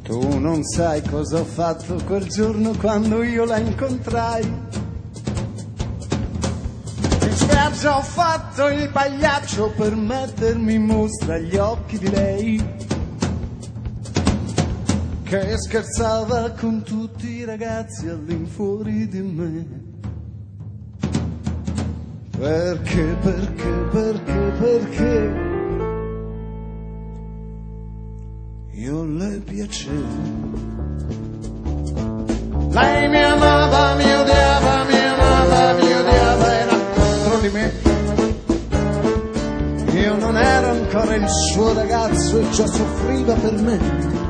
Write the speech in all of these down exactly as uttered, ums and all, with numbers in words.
Tu non sai cosa ho fatto quel giorno quando io la incontrai. In spiaggia ho fatto il pagliaccio per mettermi in mostra agli occhi di lei, che scherzava con tutti i ragazzi all'infuori di me. Perché, perché, perché, perché io le piacevo. Lei mi amava, mi odiava, mi amava, mi odiava, era contro di me. Io non ero ancora il suo ragazzo e già soffriva per me.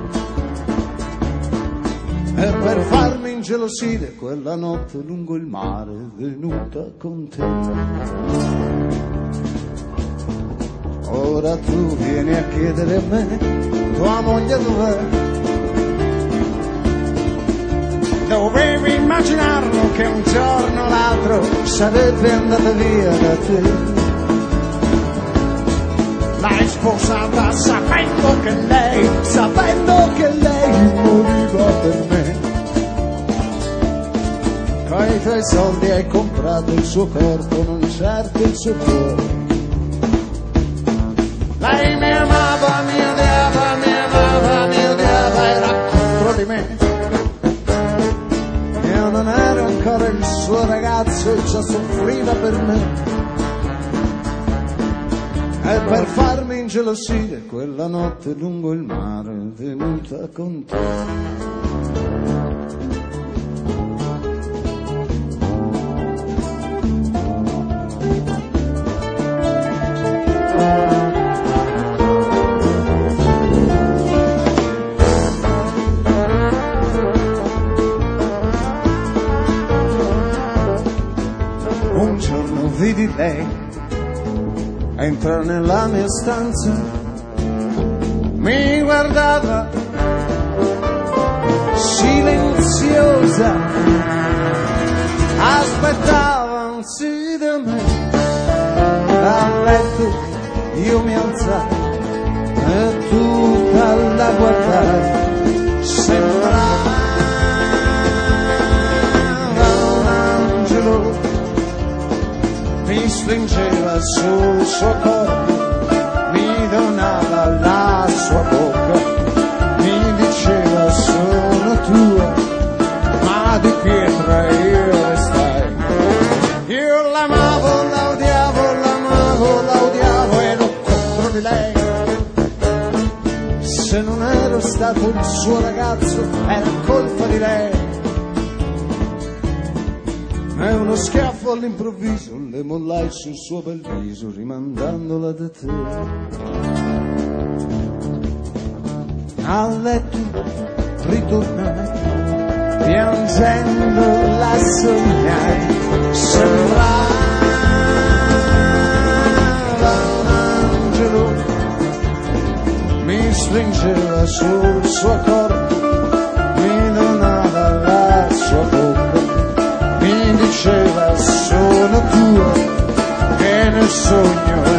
E per farmi ingelosire quella notte lungo il mare è venuta con te. Ora tu vieni a chiedere a me, tua moglie dov'è? Dovevi immaginarlo che un giorno o l'altro sarebbe andata via da te. L'hai sposata sapendo che lei, sapendo che lei moriva per me. Con i tuoi soldi hai comprato il suo corpo, non certo il suo cuore. Lei mi amava, mi odiava, mi amava, mi odiava, era contro di me. Io non ero ancora il suo ragazzo e già soffriva per me. E per farmi ingelosire quella notte lungo il mare è venuta con te. Un giorno vidi lei entrare nella mia stanza, mi guardava silenziosa, aspettava un sì da me. Dal letto io mi alzai e tutta la guardai, sembrava un angelo. Mi stringeva sul suo corpo, mi donava la sua bocca, mi diceva sono tua, ma di pietra io restai. Io l'amavo, la odiavo, l'amavo, la odiavo, ero contro di lei. Se non ero stato il suo ragazzo era colpa di lei. E uno schiaffo all'improvviso le mollai sul suo bel viso, rimandandola da te. A letto ritornai, piangendo la sognai, sembrava un angelo. Mi stringeva sul suo corpo, mi donava la sua bocca, mi diceva sono tua e nel sogno